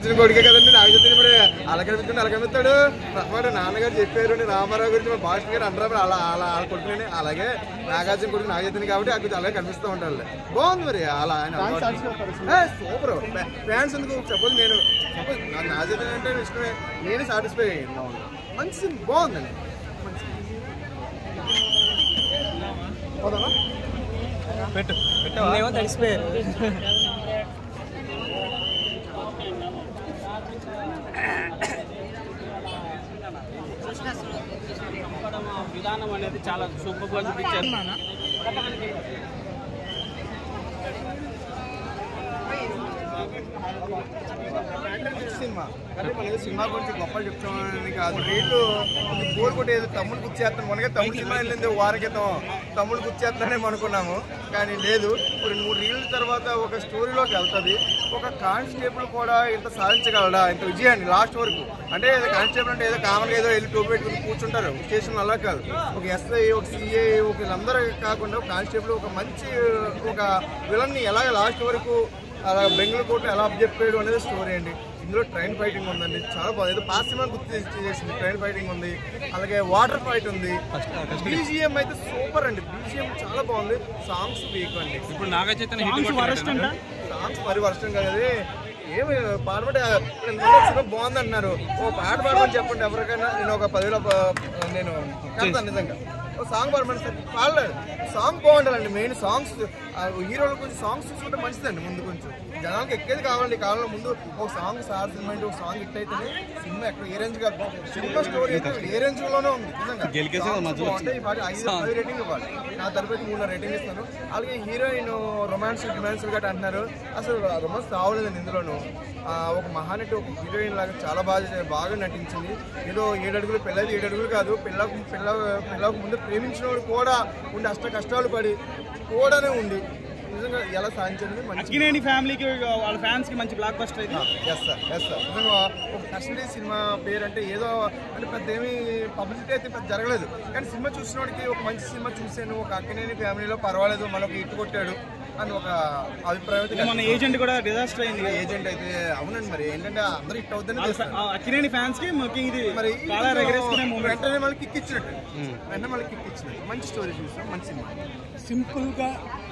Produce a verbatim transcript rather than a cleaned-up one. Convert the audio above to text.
ఇచ్చిన కొడుకే కదండి నాగచైతన్య ఇప్పుడు అలా కనిపిస్తుంది అలా కనిపిస్తాడు. ప్రసాద్ నాన్నగారు చెప్పారు రామారావు గురించి మా భాష గారు అంటారు అలా అలా అలా కొడుకుని అలాగే నాగార్జున కొడుకు నాగచైతన్య కాబట్టి అక్కడ అలాగే కనిపిస్తూ ఉంటారు. బాగుంది మరి అలా ఆయన సూపర్ ఫ్యాన్స్ ఎందుకు సపోజ్ నేను సపోజ్ నాకు నాగచైతన్య అంటే ఇష్టమే నేను సాటిస్ఫై అయ్యాను. మంచి సినిమా బాగుందండి. పెట్టు పెట్టేమో తడిసిపోయారు. విధానం అనేది చాలా సూపర్గా చూపించారు. సినిమా అంటే మనకి సినిమా గురించి గొప్పలు చెప్తామని కాదు. రీళ్ళు బోర్ కొట్టేది తమ్ముడు గుర్చేస్తాను. మనకే తమ్ముడు సినిమా వెళ్ళింది వారం క్రితం తమ్ముడు గుర్చేస్తానేమో అనుకున్నాము, కానీ లేదు. రెండు మూడు రీళ్ళ తర్వాత ఒక స్టోరీలోకి వెళ్తుంది. ఒక కానిస్టేబుల్ కూడా ఇంత సాధించగలడా ఇంత విజయాన్ని లాస్ట్ వరకు. అంటే కానిస్టేబుల్ అంటే ఏదో కామన్గా ఏదో వెళ్ళి టోపీ పెట్టుకుని కూర్చుంటారు స్టేషన్ అలా కాదు. ఒక ఎస్ఐ ఒక సిఐ ఒక వీళ్ళందరూ కాకుండా ఒక కానిస్టేబుల్ ఒక మంచి ఒక విలన్ని ఎలాగ లాస్ట్ వరకు అలా బెంగళూరు కోట ఎలా చెప్పాడు అనేది స్టోరీ అండి. ఇందులో ట్రైన్ ఫైటింగ్ ఉందండి, చాలా బాగుంది. ఏదో పాస్ సినిమా గుర్తు చేసింది. ట్రైన్ ఫైటింగ్ ఉంది, అలాగే వాటర్ ఫైట్ ఉంది. బీజిఎం అయితే సూపర్ అండి. బీజిఎం చాలా బాగుంది. సాంగ్స్ వీక్ అండి. ఇప్పుడు నాగచైతన్య సాంగ్స్ మరి వర్షం కదా ఏమి పాడబడి సినిమా బాగుంది అంటున్నారు. ఓ పాట పాడమని చెప్పండి ఎవరికైనా. నేను ఒక పదివేల నేను కడతాను నిజంగా. ఓ సాంగ్ పాడమని సార్ పాడలేదు. సాంగ్ బాగుండాలండి. మెయిన్ సాంగ్స్ హీరోలు కొంచెం సాంగ్స్ చూసుకుంటే మంచిదండి. ముందు కొంచెం జనాలకు ఎక్కేది కావాలండి. కాలంలో ముందు ఒక సాంగ్ సార్ సినిమా అంటే ఒక సాంగ్ హిట్ అయితేనే సినిమా ఎక్కడ ఏ రేంజ్ కాదు. సినిమా స్టోరీ అయితే ఏ రేంజ్ లోనే ఉంది నిజంగా. అంటే ఈ పాట ఐదు పది రేటింగ్ ఇవ్వాలి. నా తరపున మూడు రేటింగ్ ఇస్తాను. అలాగే హీరోయిన్ రొమాన్స్ రొమాన్స్ గట్రా అంటున్నారు. అసలు రొమాన్స్ కావలేదండి ఇందులోను. ఒక మహానటి ఒక హీరోయిన్ లాగా చాలా బాగా బాగా నటించింది. ఏదో ఏడు అడుగులు పిల్లలు ఏడు అడుగులు కాదు. పిల్లకు పిల్ల పిల్లకు ముందు ప్రేమించిన వాడు కూడా ఉండి అష్ట కష్టాలు పడి కూడానే ఉండి నిజంగా ఎలా సాధించండి. మంచి ఫ్యామిలీకి వాళ్ళ ఫ్యాన్స్ కి మంచి బ్లాక్ బస్టర్ అయితే ఎస్ సార్ ఎస్ సార్ నిజంగా ఒక కస్టడీ సినిమా పేరు అంటే ఏదో అంటే పెద్ద ఏమి పబ్లిసిటీ అయితే పెద్ద జరగలేదు, కానీ సినిమా చూసిన వాడికి ఒక మంచి సినిమా చూసాను. ఒక అక్కినేని ఫ్యామిలీలో పర్వాలేదు మనకు ఇట్టు కొట్టాడు అని ఒక అభిప్రాయం. మన ఏజెంట్ కూడా డిజాస్టర్ అయింది. ఏజెంట్ అయితే అవునండి. మరి ఏంటంటే అందరూ హిట్ అవుతుందని అక్కినేని ఫ్యాన్స్ కి ఇది మరి వెంటనే మళ్ళీ కిక్ ఇచ్చినట్టు వెంటనే మళ్ళీ కిక్ ఇచ్చినట్టు మంచి స్టోరీ చూసాం. మంచి సినిమా. సింపుల్ గా